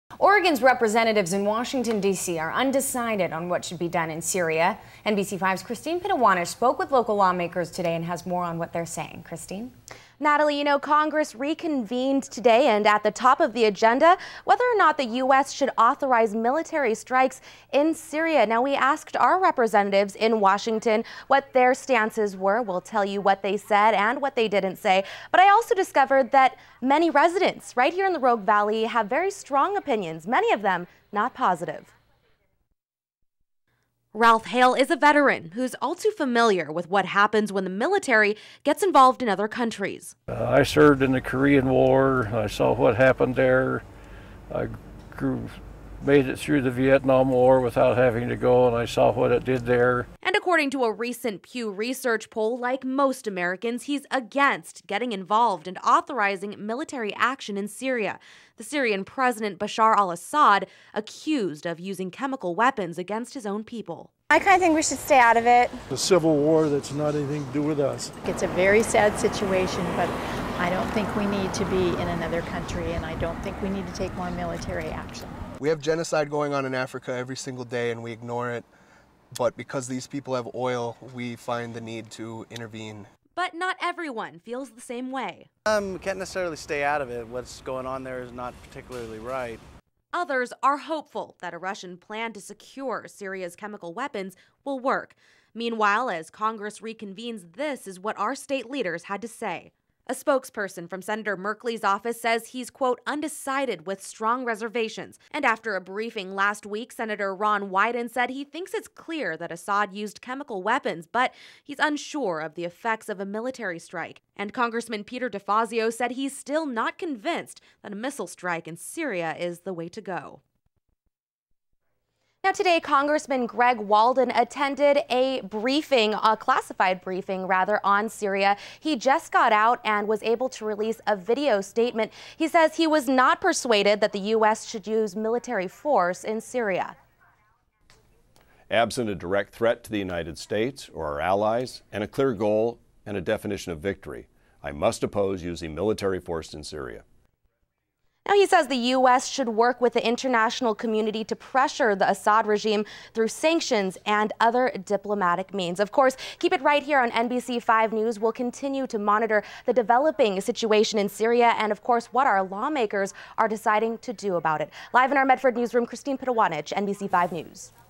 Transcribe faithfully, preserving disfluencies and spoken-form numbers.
Oregon's representatives in Washington, D C are undecided on what should be done in Syria. N B C five's Christine Pitawanish spoke with local lawmakers today and has more on what they're saying. Christine? Natalie, you know, Congress reconvened today, and at the top of the agenda, whether or not the U S should authorize military strikes in Syria. Now, we asked our representatives in Washington what their stances were. We'll tell you what they said and what they didn't say. But I also discovered that many residents right here in the Rogue Valley have very strong opinions, many of them not positive. Ralph Hale is a veteran who's all too familiar with what happens when the military gets involved in other countries. Uh, I served in the Korean War. I saw what happened there. I grew, made it through the Vietnam War without having to go, and I saw what it did there. And according to a recent Pew Research poll, like most Americans, he's against getting involved and authorizing military action in Syria. The Syrian President Bashar al-Assad accused of using chemical weapons against his own people. I kind of think we should stay out of it. A civil war that's not anything to do with us. It's a very sad situation, but I don't think we need to be in another country, and I don't think we need to take more military action. We have genocide going on in Africa every single day and we ignore it, but because these people have oil, we find the need to intervene. But not everyone feels the same way. Um, can't necessarily stay out of it. What's going on there is not particularly right. Others are hopeful that a Russian plan to secure Syria's chemical weapons will work. Meanwhile, as Congress reconvenes, this is what our state leaders had to say. A spokesperson from Senator Merkley's office says he's, quote, undecided with strong reservations. And after a briefing last week, Senator Ron Wyden said he thinks it's clear that Assad used chemical weapons, but he's unsure of the effects of a military strike. And Congressman Peter DeFazio said he's still not convinced that a missile strike in Syria is the way to go. Now today, Congressman Greg Walden attended a briefing, a classified briefing rather, on Syria. He just got out and was able to release a video statement. He says he was not persuaded that the U S should use military force in Syria. Absent a direct threat to the United States or our allies and a clear goal and a definition of victory, I must oppose using military force in Syria. Now, he says the U S should work with the international community to pressure the Assad regime through sanctions and other diplomatic means. Of course, keep it right here on N B C five News. We'll continue to monitor the developing situation in Syria and, of course, what our lawmakers are deciding to do about it. Live in our Medford newsroom, Christine Pitawanish, N B C five News.